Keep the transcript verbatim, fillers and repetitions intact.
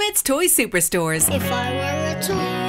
Smyths Toy Superstores. If I were a toy